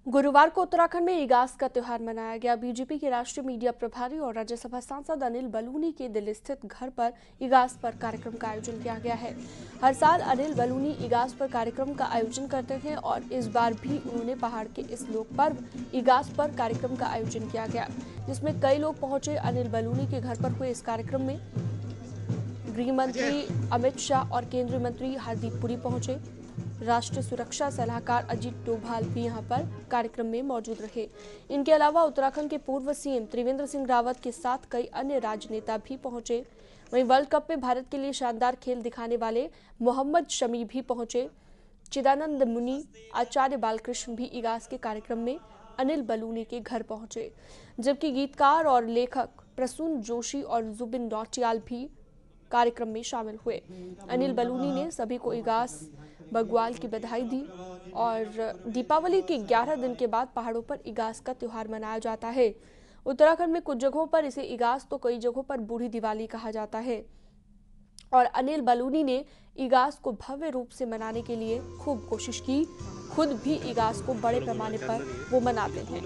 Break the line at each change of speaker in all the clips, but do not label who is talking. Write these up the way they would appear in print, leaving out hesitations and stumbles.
गुरुवार को उत्तराखंड में इगास का त्योहार मनाया गया। बीजेपी के राष्ट्रीय मीडिया प्रभारी और राज्यसभा सांसद अनिल बलूनी के दिल्ली स्थित घर पर इगास पर कार्यक्रम का आयोजन किया गया है। हर साल अनिल बलूनी इगास पर कार्यक्रम का आयोजन करते हैं और इस बार भी उन्होंने पहाड़ के इस लोक पर्व इगास पर कार्यक्रम का आयोजन किया गया, जिसमें कई लोग पहुंचे। अनिल बलूनी के घर पर हुए इस कार्यक्रम में गृह मंत्री अमित शाह और केंद्रीय मंत्री हरदीप पुरी पहुंचे। राष्ट्रीय सुरक्षा सलाहकार अजीत डोभाल भी यहां पर कार्यक्रम में मौजूद रहे। इनके अलावा उत्तराखंड के पूर्व सीएम त्रिवेंद्र सिंह रावत के साथ कई अन्य राजनेता भी पहुंचे। वहीं वर्ल्ड कप में भारत के लिए शानदार खेल दिखाने वाले मोहम्मद शमी भी पहुंचे। चिदानंद मुनि, आचार्य बालकृष्ण भी इगास के कार्यक्रम में अनिल बलूनी के घर पहुंचे, जबकि गीतकार और लेखक प्रसून जोशी और जुबिन नौटियाल भी कार्यक्रम में शामिल हुए। अनिल बलूनी ने सभी को इगास बग्वाल की बधाई दी और दीपावली के 11 दिन के बाद पहाड़ों पर इगास का त्योहार मनाया जाता है। उत्तराखंड में कुछ जगहों पर इसे इगास तो कई जगहों पर बूढ़ी दिवाली कहा जाता है और अनिल बलूनी ने इगास को भव्य रूप से मनाने के लिए खूब कोशिश की। खुद भी इगास को बड़े पैमाने पर वो मनाते हैं।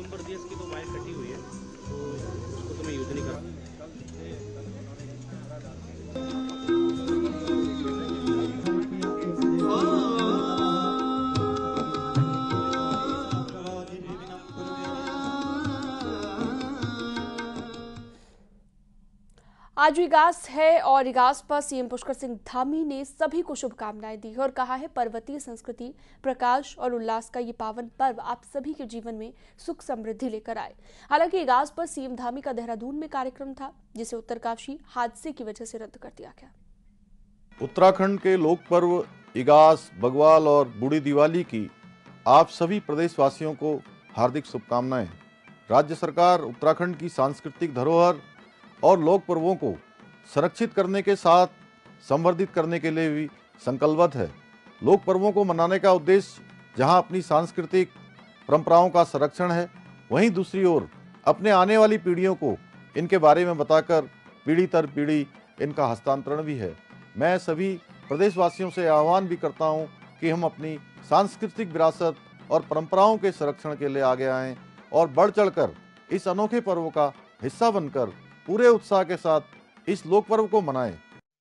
आज इगास है और इगास पर सीएम पुष्कर सिंह धामी ने सभी को शुभकामनाएं दी है और कहा है पर्वतीय संस्कृति, प्रकाश और उल्लास का ये पावन पर्व आप सभी के जीवन में सुख समृद्धि लेकर आए। हालांकि इगास पर सीएम धामी का देहरादून में कार्यक्रम था, जिसे उत्तरकाशी हादसे की वजह से रद्द कर दिया गया।
उत्तराखंड के लोक पर्व इगास, बग्वाल और बूढ़ी दिवाली की आप सभी प्रदेशवासियों को हार्दिक शुभकामनाएं। राज्य सरकार उत्तराखंड की सांस्कृतिक धरोहर और लोक पर्वों को संरक्षित करने के साथ संवर्धित करने के लिए भी संकल्पबद्ध है। लोक पर्वों को मनाने का उद्देश्य जहां अपनी सांस्कृतिक परंपराओं का संरक्षण है, वहीं दूसरी ओर अपने आने वाली पीढ़ियों को इनके बारे में बताकर पीढ़ी दर पीढ़ी इनका हस्तांतरण भी है। मैं सभी प्रदेशवासियों से आह्वान भी करता हूं कि हम अपनी सांस्कृतिक विरासत और परंपराओं के संरक्षण के लिए आगे आएं और बढ़ चढ़कर इस अनोखे पर्व का हिस्सा बनकर पूरे उत्साह के साथ इस लोक पर्व को मनाएं।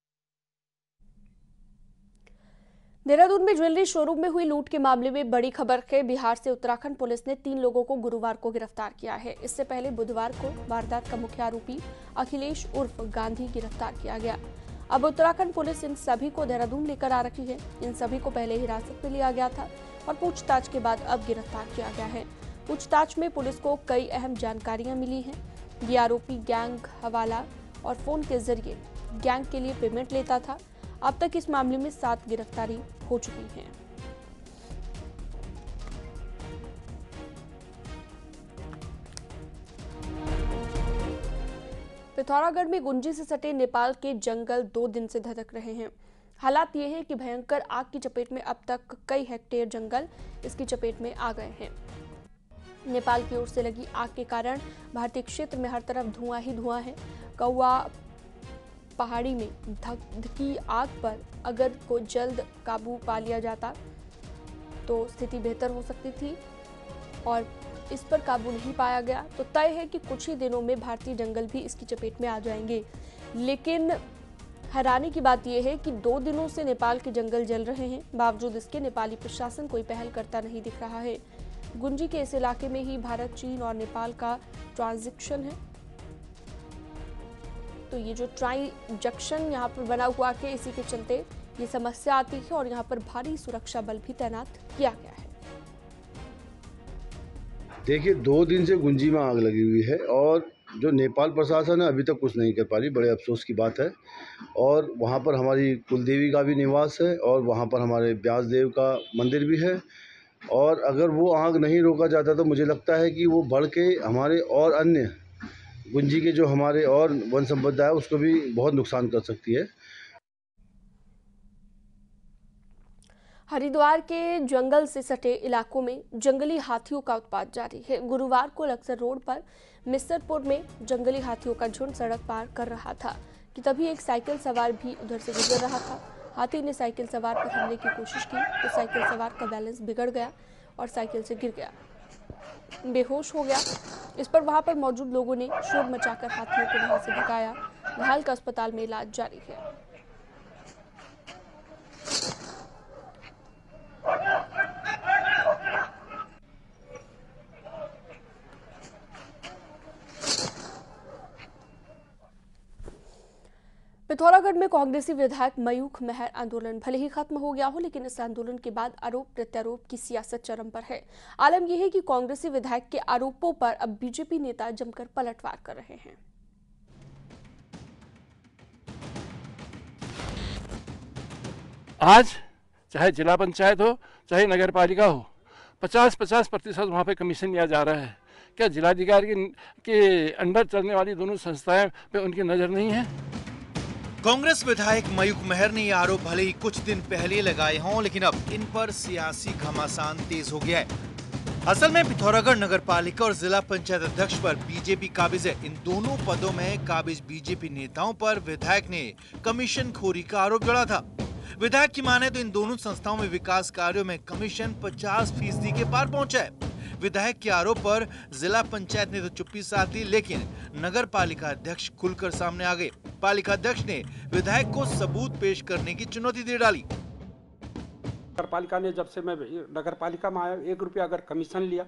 देहरादून में ज्वेलरी शोरूम में हुई लूट के मामले में बड़ी खबर है। बिहार से उत्तराखंड पुलिस ने 3 लोगों को गुरुवार को गिरफ्तार किया है। इससे पहले बुधवार को वारदात का मुख्य आरोपी अखिलेश उर्फ गांधी गिरफ्तार किया गया। अब उत्तराखंड पुलिस इन सभी को देहरादून लेकर आ रही है। इन सभी को पहले हिरासत में लिया गया था और पूछताछ के बाद अब गिरफ्तार किया गया है। पूछताछ में पुलिस को कई अहम जानकारियां मिली हैं। ये आरोपी गैंग हवाला और फोन के जरिए गैंग के लिए पेमेंट लेता था। अब तक इस मामले में 7 गिरफ्तारी हो चुकी हैं। पिथौरागढ़ में गुंजी से सटे नेपाल के जंगल 2 दिन से धधक रहे हैं। हालात ये है कि भयंकर आग की चपेट में अब तक कई हेक्टेयर जंगल इसकी चपेट में आ गए हैं। नेपाल की ओर से लगी आग के कारण भारतीय क्षेत्र में हर तरफ धुआं ही धुआं है। कौवा पहाड़ी में धधकी आग पर अगर को जल्द काबू पा लिया जाता तो स्थिति बेहतर हो सकती थी और इस पर काबू नहीं पाया गया तो तय है कि कुछ ही दिनों में भारतीय जंगल भी इसकी चपेट में आ जाएंगे। लेकिन हैरानी की बात यह है कि 2 दिनों से नेपाल के जंगल जल रहे हैं, बावजूद इसके नेपाली प्रशासन कोई पहल करता नहीं दिख रहा है। गुंजी के इस इलाके में ही भारत, चीन और नेपाल का ट्रांजिक्शन है। तो ये जो ट्राई जंक्शन यहाँ पर बना हुआ है, इसी के चलते ये समस्या आती है और यहाँ पर भारी सुरक्षा बल भी तैनात किया गया है।
देखिए 2 दिन से गुंजी में आग लगी हुई है और जो नेपाल प्रशासन है अभी तक कुछ नहीं कर पा रही। बड़े अफसोस की बात है। और वहाँ पर हमारी कुलदेवी का भी निवास है और वहाँ पर हमारे व्यास देव का मंदिर भी है और अगर वो आग नहीं रोका जाता तो मुझे लगता है कि वो बढ़ के हमारे और अन्य गुंजी के जो हमारे और वन संपदा है उसको भी बहुत नुकसान कर सकती है।
हरिद्वार के जंगल से सटे इलाकों में जंगली हाथियों का उत्पात जारी है। गुरुवार को लक्सर रोड पर मिसरपुर में जंगली हाथियों का झुंड सड़क पार कर रहा था कि तभी एक साइकिल सवार भी उधर से गुजर रहा था। हाथी ने साइकिल सवार पर हमले की कोशिश की तो साइकिल सवार का बैलेंस बिगड़ गया और साइकिल से गिर गया। बेहोश हो गया। इस पर वहां पर मौजूद लोगों ने शोर मचाकर हाथियों को वहां से भगाया। घायल का अस्पताल में इलाज जारी है। पिथौरागढ़ में कांग्रेसी विधायक मयूख मेहर आंदोलन भले ही खत्म हो गया हो, लेकिन इस आंदोलन के बाद आरोप प्रत्यारोप की सियासत चरम पर है। आलम यह है कि कांग्रेसी विधायक के आरोपों पर अब बीजेपी नेता जमकर पलटवार कर रहे हैं।
आज चाहे जिला पंचायत हो चाहे नगर पालिका हो, 50% वहाँ पे कमीशन लिया जा रहा है। क्या जिलाधिकारी के अंडर चलने वाली दोनों संस्थाएं पे उनकी नजर नहीं है?
कांग्रेस विधायक मयूख मेहर ने ये आरोप भले ही कुछ दिन पहले लगाए हों, लेकिन अब इन पर सियासी घमासान तेज हो गया है। असल में पिथौरागढ़ नगर पालिका और जिला पंचायत अध्यक्ष पर बीजेपी काबिज है। इन दोनों पदों में काबिज बीजेपी नेताओं पर विधायक ने कमीशन खोरी का आरोप जड़ा था। विधायक की माने तो इन दोनों संस्थाओं में विकास कार्यों में कमीशन 50% के पार पहुंचा है। विधायक के आरोप पर जिला पंचायत ने तो चुप्पी साध ली, लेकिन नगर पालिका अध्यक्ष खुलकर सामने आ गए। पालिका अध्यक्ष ने विधायक को सबूत पेश करने की चुनौती दे डाली।
नगर पालिका ने जब से मैं नगर पालिका में आया 1 रुपया अगर कमीशन लिया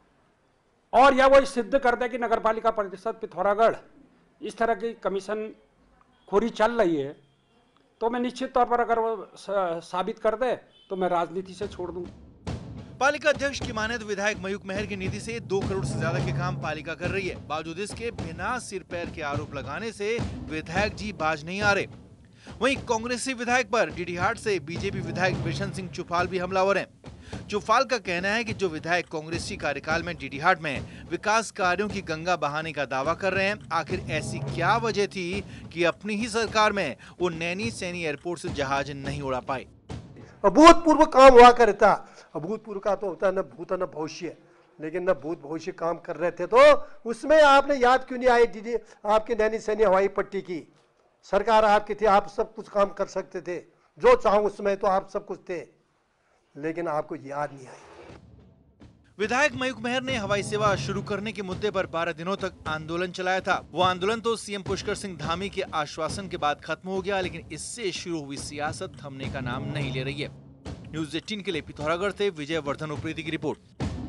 और या वो सिद्ध कर दे कि नगर पालिका परिषद पिथौरागढ़ इस तरह की कमीशन खोरी चल रही है, तो मैं निश्चित तौर पर अगर वो साबित कर दे तो मैं राजनीति से छोड़ दूं।
पालिका अध्यक्ष की माने तो विधायक मयूख मेहर की निधि से 2 करोड़ से ज्यादा के काम पालिका कर रही है। बावजूद इसके बिना सिर पैर के आरोप लगाने से विधायक जी बाज नहीं आ रहे। वहीं कांग्रेसी विधायक पर डीडीहाट से बीजेपी विधायक बिशन सिंह चुफाल भी हमलावर हैं। चुफाल का कहना है कि जो विधायक कांग्रेसी कार्यकाल में डीडीहाट में विकास कार्यों की गंगा बहाने का दावा कर रहे हैं, आखिर ऐसी क्या वजह थी कि अपनी ही सरकार में वो नैनी सैनी एयरपोर्ट से जहाज नहीं उड़ा पाए।
अभूतपूर्व काम हुआ करता, अभूतपूर्व का तो होता है न भूत न भविष्य, लेकिन न भूत भविष्य काम कर रहे थे, तो उसमें आपने याद क्यों नहीं आई दीदी आपकी नैनी सैनी हवाई पट्टी की सरकार आपकी थी, आप सब कुछ काम कर सकते थे, जो चाहो उसमें तो आप सब कुछ थे, लेकिन आपको याद नहीं आई।
विधायक मयूख मेहर ने हवाई सेवा शुरू करने के मुद्दे पर 12 दिनों तक आंदोलन चलाया था। वो आंदोलन तो सीएम पुष्कर सिंह धामी के आश्वासन के बाद खत्म हो गया, लेकिन इससे शुरू हुई सियासत थमने का नाम नहीं ले रही है। न्यूज़ 18 के लिए पिथौरागढ़ से विजय वर्धन उप्रेती की रिपोर्ट।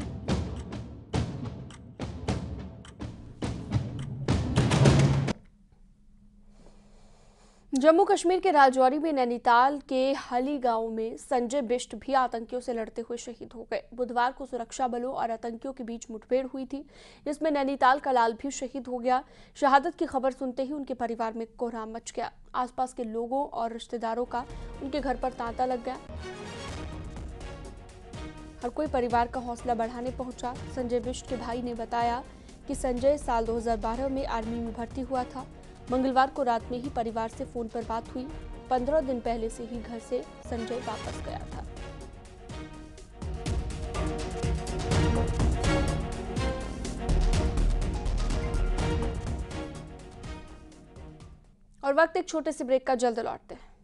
जम्मू कश्मीर के राजौरी में नैनीताल के हली गांव में संजय बिष्ट भी आतंकियों से लड़ते हुए शहीद हो गए। बुधवार को सुरक्षा बलों और आतंकियों के बीच मुठभेड़ हुई थी, जिसमें नैनीताल का लाल भी शहीद हो गया। शहादत की खबर सुनते ही उनके परिवार में कोहराम मच गया। आसपास के लोगों और रिश्तेदारों का उनके घर पर तांता लग गया। हर कोई परिवार का हौसला बढ़ाने पहुंचा। संजय बिष्ट के भाई ने बताया कि संजय साल 2012 में आर्मी में भर्ती हुआ था। मंगलवार को रात में ही परिवार से फोन पर बात हुई। 15 दिन पहले से ही घर से संजय वापस गया था। और वक्त एक छोटे से ब्रेक का, जल्द लौटते हैं।